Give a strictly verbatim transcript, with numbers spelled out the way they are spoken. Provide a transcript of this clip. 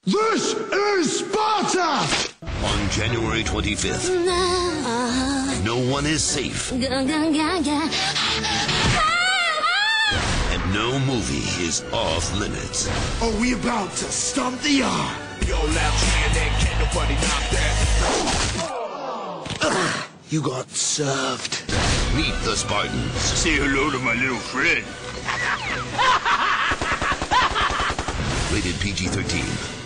This is Sparta! On January twenty-fifth, no one is safe. And no movie is off limits. Are we about to stomp the yard? Yo, left hand and can't nobody knock that. You got served. Meet the Spartans. Say hello to my little friend. Rated P G thirteen.